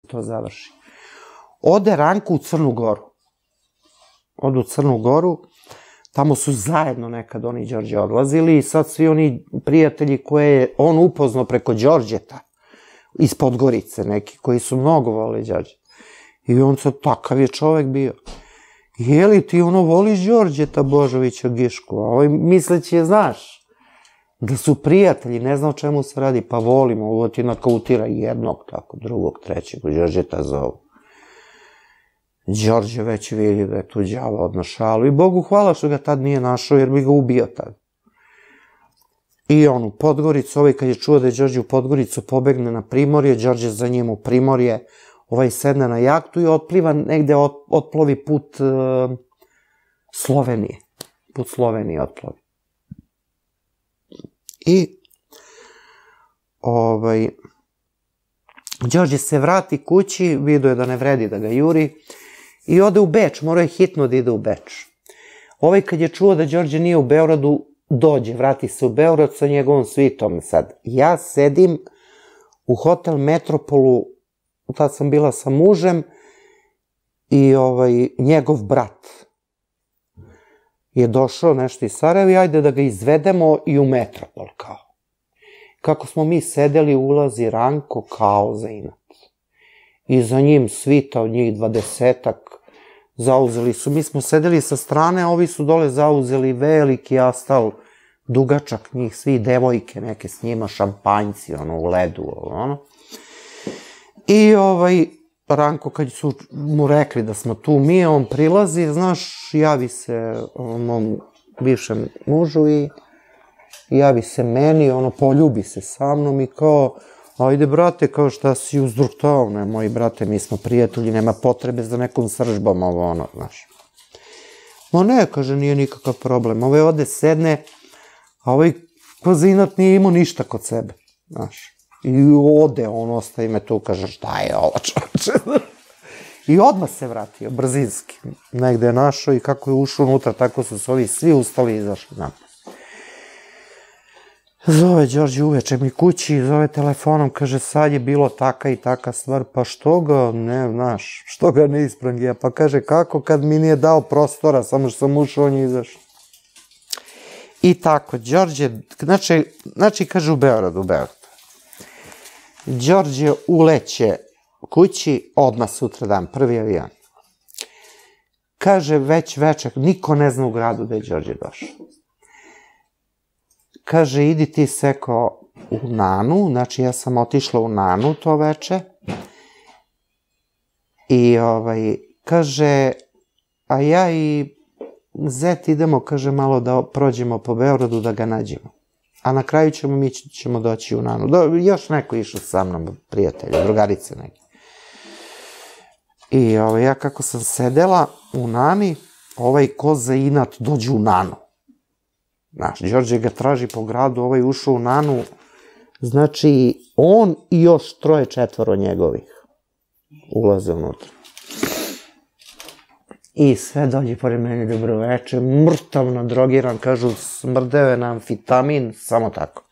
to završi. Ode Ranko u Crnu Goru. Ode u Crnu Goru, tamo su zajedno nekad oni i Đorđe odlazili i sad svi oni prijatelji koje je on upoznao preko Đorđeta, iz Podgorice neki, koji su mnogo volili Đorđeta. I on sad, takav je čovek bio. Je li ti ono voliš Đorđeta Božovića Gišku? A ovaj misleći je, znaš, da su prijatelji, ne znam o čemu se radi, pa volimo, ovo ti nakautira jednog, tako, drugog, trećeg, Đorđeta zovu. Đorđe već vidi da je tu đavo odnošalo i Bogu hvala što ga tad nije našao, jer bi ga ubio tad. I on u Podgoricu, ovaj kad je čuo da je Đorđe u Podgoricu, pobegne na Primorje, Đorđe za njim u Primorje, ovaj sedne na jahtu i otpliva negde, otplovi put Slovenije. Put Slovenije otplovi. I Đorđe se vrati kući, vidio je da ne vredi da ga juri i ode u Beč, morao je hitno da ide u Beč. Ovaj kad je čuo da Đorđe nije u Beogradu, dođe, vrati se u Beograd sa njegovom svitom sad. Ja sedim u hotel Metropolu, tad sam bila sa mužem i njegov brat je došao nešto iz Sarajeva i ajde da ga izvedemo i u Metropol kao. Kako smo mi sedeli, ulazi Ranko kao za inat. I za njim svita od njih 20-ak zauzeli su. Mi smo sedeli sa strane, a ovi su dole zauzeli veliki astal, dugačak njih, svi devojke neke s njima, šampanjci, u ledu, I Ranko, kad su mu rekli da smo tu mi, on prilazi, znaš, javi se mom bivšem mužu i javi se meni, poljubi se sa mnom i kao, ajde brate, kao šta si uzdruktao, ne, moji brate, mi smo prijatelji, nema potrebe za nekom sržbom, znaš. Ma ne, kaže, nije nikakav problem, ovde sedne, a ko za inat nije imao ništa kod sebe, znaš. I ode, ostaje me tu, kaže, šta je ovo čoveče? I odmah se vratio, brzinski. Negde je našao i kako je ušao unutra, tako su se ovi svi ustali i izašli napad. Zove Đorđe uveče mi kući, zove telefonom, kaže, sad je bilo taka i taka stvar, pa što ga, ne, znaš, što ga ne isprangija, pa kaže, kako kad mi nije dao prostora, samo što sam ušao, on je izašao. I tako, Đorđe, znači, kaže, u Beogradu. Đorđe uleće kući, odmah sutra dan, prvi avion. Kaže, već večer, niko ne zna u gradu da je Đorđe došao. Kaže, idi ti Seko u Nanu, znači ja sam otišla u Nanu to veče. I kaže, a ja i Zet idemo, kaže, malo da prođemo po Beogradu da ga nađemo. A na kraju mi ćemo doći u Nanu. Još neko išao sa mnom, prijatelja, drugarice neke. I ja kako sam sedela u Nani, ko za inat dođe u Nanu. Znaš, Đorđe ga traži po gradu, ušao u Nanu, znači on i još 3-4 njegovih ulaze unutra. I sve dođe pored mene, dobro veče, mrtavno drogiran, kažu, smrdeo je na amfetamin, samo tako.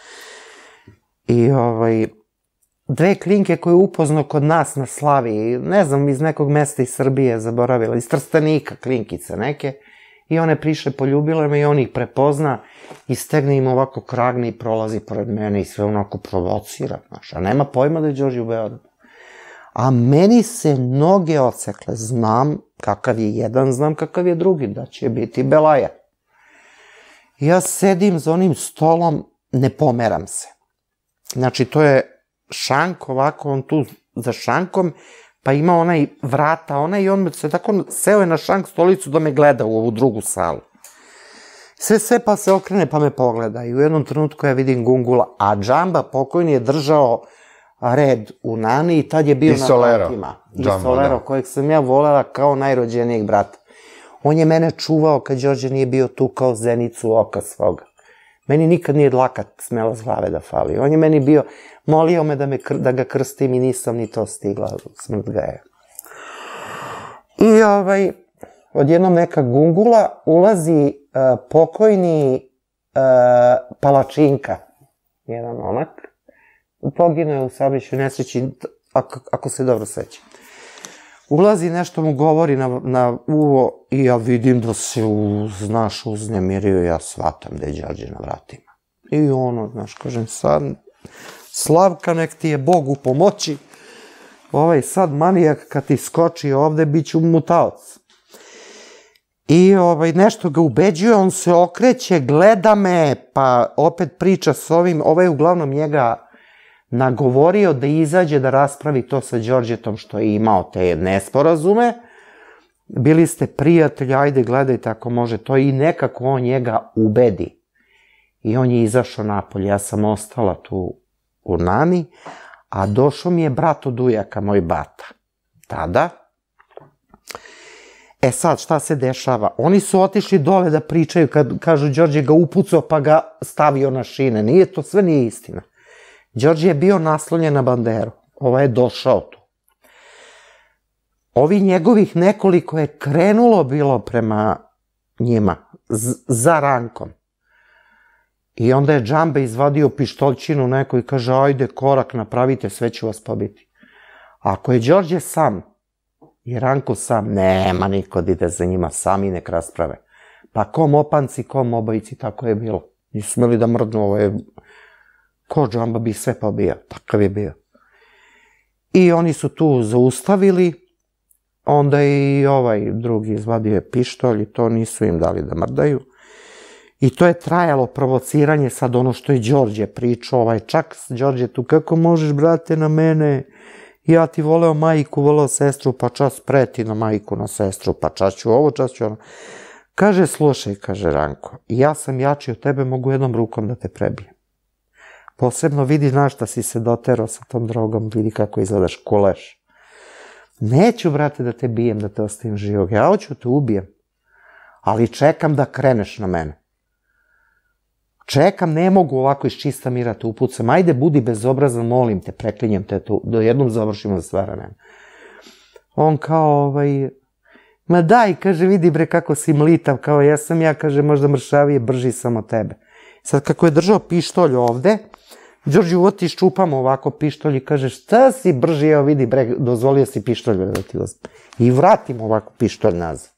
I 2 klinke koje je upoznao kod nas na Slavi, ne znam, iz nekog mesta iz Srbije zaboravila, iz Trstenika, klinkice neke, i one prišle, poljubile me i on ih prepozna i stegne im ovako kragne i prolazi pored mene i sve onako provocira, znaš, a nema pojma da je Đorđe u Beogradu. A meni se noge odsekle, znam kakav je jedan, znam kakav je drugi, da će biti belaja. Ja sedim za onim stolom, ne pomeram se. Znači, to je šank, ovako, on tu za šankom, pa ima onaj vrata, i on se tako seo je na šank stolicu da me gleda u ovu drugu salu. Sve pa se okrene pa me pogleda i u jednom trenutku ja vidim Gungula, a Džamba pokojni je držao red u Nani i tad je bio na vratima. I Solero, kojeg sam ja volela kao najrođenijeg brata. On je mene čuvao kad Đorđe nije bio tu kao zenicu oka svoga. Meni nikad nije dlaka smela s glave da fali. On je meni bio, molio me da ga krstim i nisam ni to stigla, smrt ga je. I odjednom neka Gungula, ulazi pokojni Palačinka, jedan onak, poginuo je u saobraćajnoj nesreći, ako se dobro seća. Ulazi, nešto mu govori na uvo i ja vidim da se, znaš, uznemirio, ja shvatam da je Đorđe na vratima. I ono, znaš, kažem, sad, Slavka, nek ti je Bog u pomoći, sad manijak kad ti skoči ovde, bit ću mutaoc. I nešto ga ubeđuje, on se okreće, gleda me, pa opet priča s ovim, je uglavnom njega nagovorio da izađe da raspravi to sa Đorđetom što je imao te nesporazume. Bili ste prijatelji, ajde gledajte ako može to, i nekako on njega ubedi. I on je izašao napolje, ja sam ostala tu u Nani, a došao mi je brat od ujaka, moj bata. Tada. Sad, šta se dešava? Oni su otišli dole da pričaju, kad kažu Đorđe ga upucao pa ga stavio na šine. Sve nije istina. Đorđe je bio naslonjen na banderu. Je došao tu. Ovi njegovih nekoliko je krenulo bilo prema njima, za Rankom. I onda je Džambe izvadio pištoljčinu neko i kaže, ajde, korak napravite, sve ću vas pobiti. Ako je Đorđe sam i Ranko sam, nema niko da ide za njima, sami nek rasprave. Pa kom opanci, kom obojici, tako je bilo. Nisu smeli da mrdnu, ko Džamba bi sve pobio, takav je bio. I oni su tu zaustavili, onda i drugi izvadio je pištolj i to nisu im dali da mrdaju. I to je trajalo provociranje, sad ono što je Đorđe pričao, čak Đorđe tu, kako možeš, brate, na mene, ja ti voleo majku, voleo sestru, pa čas preti na majku, na sestru, pa čas ću ovo, čas ću ono. Kaže, slušaj, kaže Ranko, ja sam jači od tebe, mogu jednom rukom da te prebijem. Posebno vidi na šta si se doterao sa tom drogom, vidi kako izgledaš, kuleš. Neću, brate, da te bijem, da te ostavim živog, ja hoću te ubijem, ali čekam da kreneš na mene. Čekam, ne mogu ovako iz čista mira te upucam, ajde budi bezobrazan, molim te, preklinjem te tu, da jednom završimo za sva vremena. On kao, ma daj, kaže, vidi bre kako si mlitav, kao jesam ja, kaže, možda mršavije, brži sam od tebe. Sad kako je držao pištolj ovde, Đorđe uvoti iščupamo ovako pištolj i kaže, šta si brži, evo vidi bre, dozvolio si pištolj da ti uzme. I vratimo ovako pištolj nazad.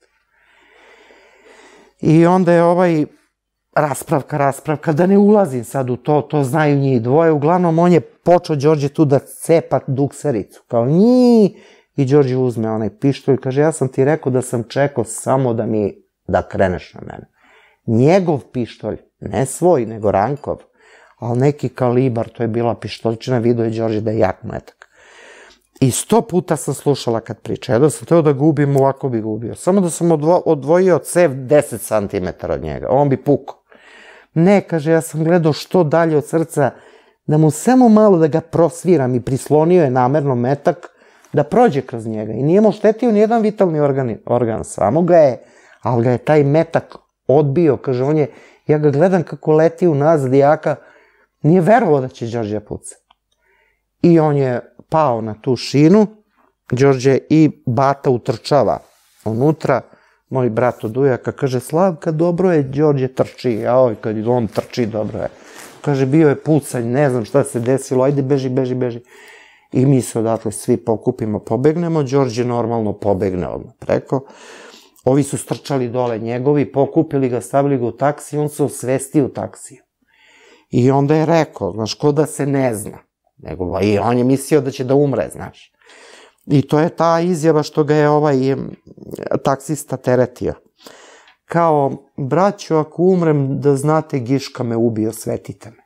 I onda je raspravka, da ne ulazim sad u to znaju njih dvoje, uglavnom on je počeo Đorđe tu da cepa duksericu, kao njii, i Đorđe uzme onaj pištolj, kaže, ja sam ti rekao da sam čekao samo da kreneš na mene. Njegov pištolj, ne svoj, nego Rankov, ali neki kalibar, to je bila pištoljčina, vidio je Đorđe da je jak metak. I 100 puta sam slušala kad priča, da sam teo da ga ubijem, ovako bi ga ubio. Samo da sam odvojio cev 10 cm od njega, on bi pukao. Ne, kaže, ja sam gledao što dalje od srca, da mu samo malo da ga prosviram i prislonio je namerno metak da prođe kroz njega. I nije mu štetio nijedan vitalni organ, samo ga je, ali ga je taj metak odbio, kaže, ja ga gledam kako leti unazad, jaka, nije verovao da će Đorđe puca. I on je pao na tu šinu, Đorđe i bata utrčava unutra, moj brat od ujaka, kaže, Slavka, dobro je, Đorđe trči, kad on trči, dobro je. Kaže, bio je pucanj, ne znam šta se desilo, ajde, beži. I mi se odatle svi pokupimo, pobegnemo, Đorđe normalno pobegne odmah preko. Ovi su strčali dole njegovi, pokupili ga, stavili ga u taksi, on se osvestio u taksiju. I onda je rekao, znaš, ko da se ne zna. I on je mislio da će da umre, znaš. I to je ta izjava što ga je taksista teretio. Kao, braćo, ako umrem, da znate, Giška me ubio, svetite me.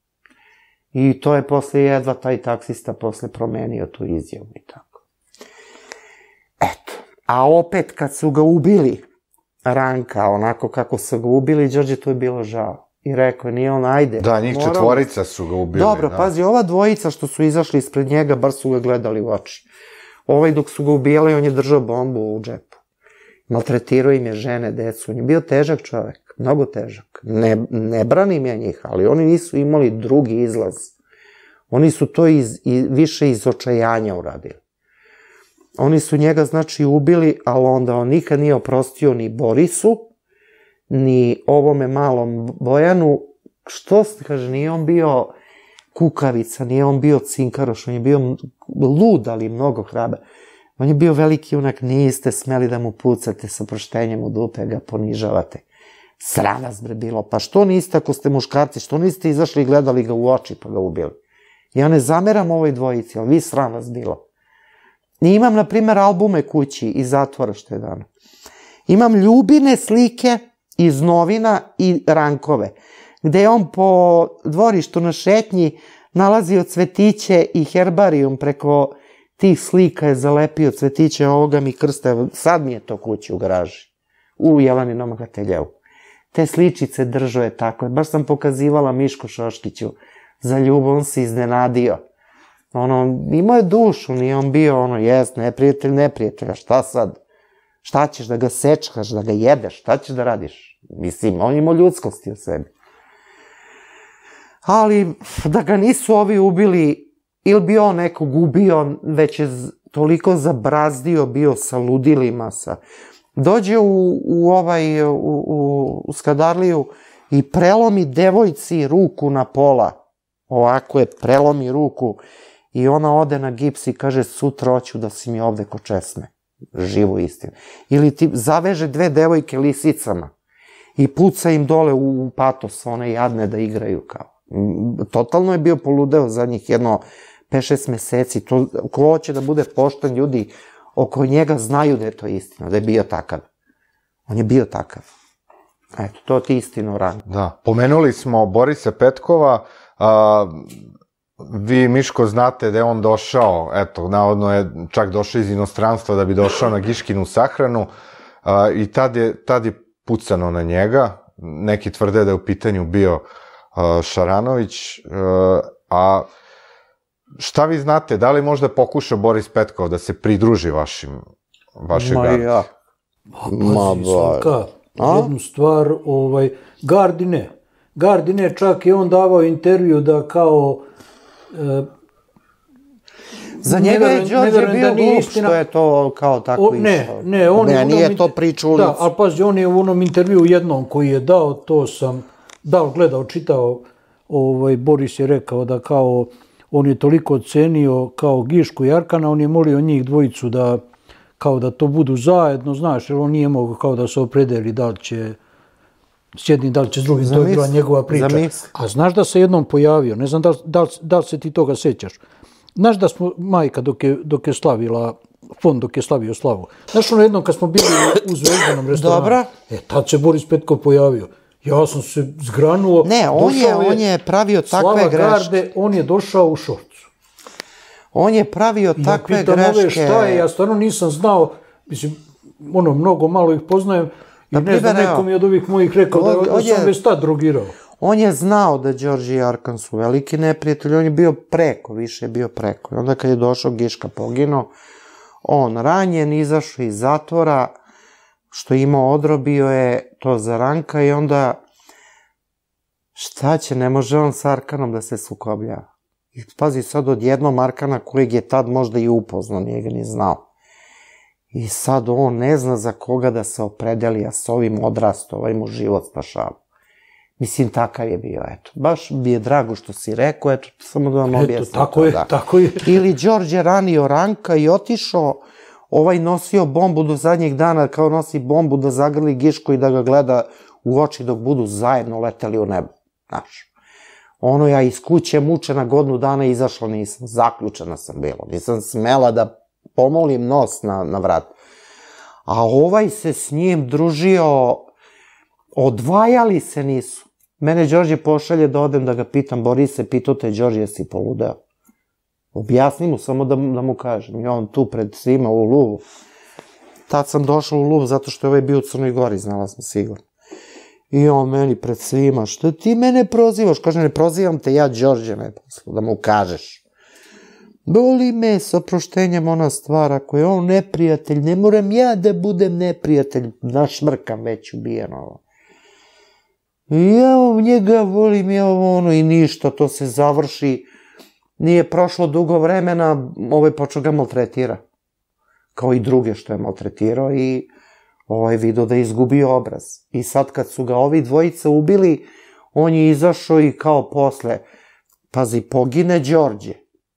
I to je posle jedva taj taksista posle promenio tu izjavu i tako. Eto. A opet kad su ga ubili, Ranka, onako kako su ga ubili, Đorđe to je bilo žao. I rekao, nije on, ajde. Da, njih četvorica su ga ubili. Dobro, pazi, ova dvojica što su izašli ispred njega, bar su ga gledali u oči. Dok su ga ubijali, on je držao bombu u džepu. Maltretirao im je žene, decu. On je bio težak čovek, mnogo težak. Ne branim ja njih, ali oni nisu imali drugi izlaz. Oni su to više iz očajanja uradili. Oni su njega, znači, ubili, ali onda on nikad nije oprostio ni Borisu, ni ovome malom Bojanu. Što se kaže, nije on bio kukavica, nije on bio cinkaroš, on je bio lud, ali mnogo hrabar. On je bio veliki junak, niste smeli da mu pucate sa proštenjem u dupe, ga ponižavate. Sram vas bre bilo, pa što niste ako ste muškarci, što niste izašli i gledali ga u oči pa ga ubili? Ja ne zameram ovoj dvojici, ali vi sram vas bilo. I imam, na primer, albume kući iz zatvora što je dano. Imam Ljubine slike iz novina i Rankove, gde je on po dvorištu na šetnji nalazio cvetiće i herbarijum preko tih slika je zalepio cvetiće, ovoga mi krsta, sad mi je to kući u garaži, u Jelaninom ateljeu. Te sličice držao je tako, baš sam pokazivala Miško Šoškiću za ljubav, on se iznenadio. Imao je dušu, nije on bio neprijatelj, šta sad? Šta ćeš da ga sečkaš, da ga jedeš, šta ćeš da radiš? Mislim, on imao ljudskosti u sebi. Ali, da ga nisu ovi ubili, ili bi on nekog ubio, već je toliko zabrazdio bio sa ludilima, dođe u Skadarliju i prelomi devojci ruku na pola. Ovako je, prelomi ruku i ona ode na gips i kaže sutra hoću da si mi ovde ko česme. Živu istinu. Ili ti zaveže 2 devojke lisicama i puca im dole u patos, one jadne da igraju kao. Totalno je bio poludeo za njih 5-6 meseci. Ko hoće da bude pošten, ljudi oko njega znaju da je to istina, da je bio takav. On je bio takav. Eto, to ti istinu rano. Da, pomenuli smo Borisa Petkova, vi, Miško, znate da je on došao, eto, navodno je čak došao iz inostranstva da bi došao na Giškinu sahranu i tad je pucano na njega. Neki tvrde da je u pitanju bio Šaranović, a šta vi znate, da li možda pokuša Boris Petkov da se pridruži vašoj gardi? Ma ja. Pazi, Slavka, jednu stvar, Gardi ne, čak je on davao intervju da kao... Za njega je Đorđe bio glup što je to kao tako išao. Ne, on je... Nije to priča ulicu. Da, ali pazi, on je u onom intervju jednom koji je dao, to sam gledao, čitao, Boris je rekao da kao on je toliko cenio kao Gišku i Arkana, on je molio njih dvojicu da kao da to budu zajedno, znaš, jer on nije mogao kao da se opredeli da li će s jednim, da li će s drugim, to je bila njegova priča. A znaš da se jednom pojavio, ne znam da li se ti toga sećaš, znaš da smo, majka dok je slavila, fond dok je slavio slavu, znaš ono jednom kad smo bili u Zvezdanom restoranu, Dobro. Tad se Boris Petkov pojavio. Ja sam se zgranuo. Ne, on je pravio takve greške. Slava Garde, on je došao u šorcu. On je pravio takve greške. Ja pitam ove šta je, ja stvarno nisam znao, mislim, mnogo malo ih poznajem, i ne znam, neko mi od ovih mojih rekao da sam već tad drogirao. On je znao da Đorđe i Arkan su veliki neprijatelji, on je bio preko, više je bio preko. I onda kad je došao Giška poginuo, on ranjen, izašao iz zatvora, što je imao, odrobio je to za Ranka i onda šta će, ne može on sa Arkanom da se sukobljava. I pazi sad odjednom Arkana kojeg je tad možda i upoznao, nije ga ni znao. I sad on ne zna za koga da se opredeli, a s ovim odrasto, ovaj mu život spašava. Mislim, takav je bio, eto. Baš mi je drago što si rekao, eto, samo da vam objasnim. Eto, tako je. Ili Đorđe ranio Ranka i otišao, ovaj nosio bombu do zadnjeg dana, kao nosi bombu da zagrli Gišku i da ga gleda u oči dok budu zajedno leteli u nebo. Znaš, ja iz kuće mučena godinu dana izašla nisam, zaključena sam bila, nisam smela da pomolim nos na vrat. A ovaj se s njim družio, odvajali se nisu. Mene Đorđe pošalje da odem da ga pitam, Borise, pitao te Đorđe, jesi poludeo? Objasni mu, samo da mu kažem. I on tu pred svima u Luvu. Tad sam došla u Luv zato što je ovaj bio u Crnoj Gori, znala sam sigurno. I on meni pred svima, što ti mene prozivaš? Kaže, ne prozivam te, ja Đorđe me poslao, da mu kažeš. Boli me s oproštenjem ona stvar, ako je on neprijatelj, ne moram ja da budem neprijatelj, našmrkam već ubijeno. Ja njega volim, i ništa, to se završi. Nije prošlo dugo vremena, počeo ga maltretira. Kao i druge što je maltretirao i vidio da je izgubio obraz. I sad kad su ga ovi dvojica ubili, on je izašao i kao posle, Pazi, pogine Đorđe.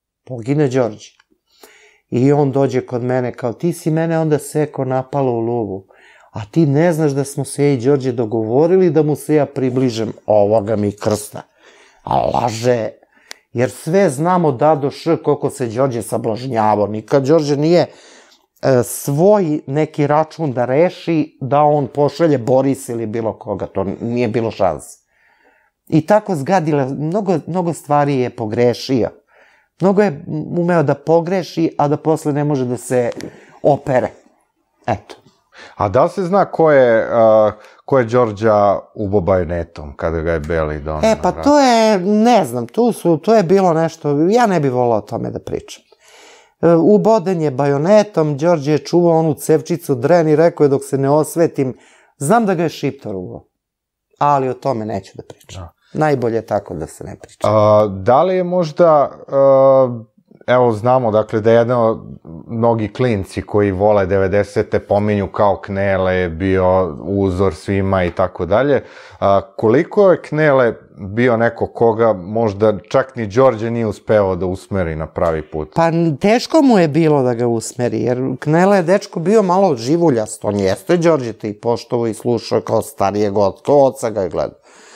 I on dođe kod mene kao, ti si mene onda seko napalo u luvu, a ti ne znaš da smo se ja i Đorđe dogovorili da mu se ja približem ovoga mi krsta. A laže, jer sve znamo da do š koliko se Đorđe sablažnjavao. Nikad Đorđe nije svoj neki račun da reši, da on pošalje Boris ili bilo koga, to nije bilo šanse. I tako zgadila, mnogo stvari je pogrešio. Mnogo je umeo da pogreši, a da posle ne može da se opere. Eto. A da li se zna ko je Đorđa ubo bajonetom kada ga je Beli donao? Pa to je, ne znam, to je bilo nešto, ja ne bih volao o tome da pričam. Uboden je bajonetom, Đorđe je čuvao onu cevčicu dren i rekao je dok se ne osvetim, znam da ga je Šiptar ubao, ali o tome neću da pričam. Najbolje tako da se ne priča. Da li je možda, evo znamo, dakle, da je mnogi klinci koji vole 90. pominju kao Knele je bio uzor svima i tako dalje. Koliko je Knele bio neko koga možda čak ni Đorđe nije uspeo da usmeri na pravi put? Pa teško mu je bilo da ga usmeri, jer Knele je dečko bio malo živuljast. On jeste Đorđe te i poštovo i slušao kao starijeg oca ga je gledao.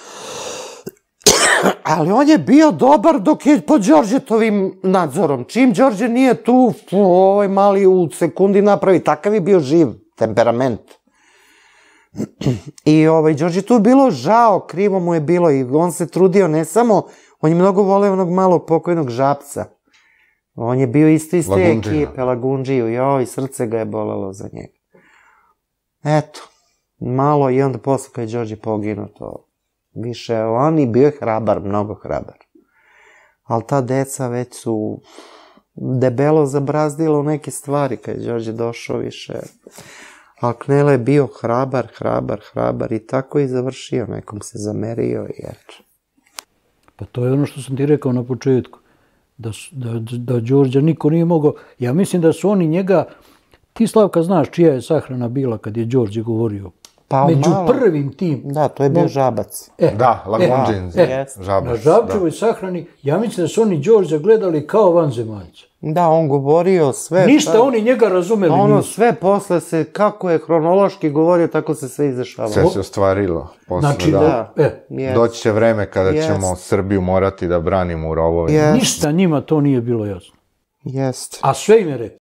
Ali on je bio dobar dok je pod Đorđetovim nadzorom. Čim Đorđe nije tu, ovaj mali u sekundi napravi. Takav je bio živ, temperament. I Đorđe tu bilo žao, krivo mu je bilo i on se trudio ne samo, on je mnogo voleo onog malog pokojnog Žabca. On je bio isto iz te ekipe, Lagundžiju, joj, srce ga je bolelo za njega. Eto, malo i onda posle kad je Đorđe poginuo to. Više on i bio je hrabar, mnogo hrabar. Ali ta deca već su debelo zabrazdila u neke stvari kad je Đorđe došao više. Ali Knele je bio hrabar i tako i završio. Nekom se zamerio i eto. Pa to je ono što sam ti rekao na početku. Da Đorđa niko nije mogao. Ja mislim da su oni njega... Ti, Slavka, znaš čija je sahrana bila kad je Đorđe govorio? Među prvim tim. Da, to je bio Žabac. Da, Lagundžin. Žabac. Na Žabčevoj sahrani, ja mislim da su oni Đorđa gledali kao vanzemaljca. Da, on govorio sve. Ništa oni njega razumeli nisu. Ono sve posle se, kako je hronološki govorio, tako se sve izdešavalo. Sve se ostvarilo. Znači, da. Doći će vreme kada ćemo Srbiju morati da branimo u rovovima. Ništa njima to nije bilo jasno. Jeste. A sve im je rekao.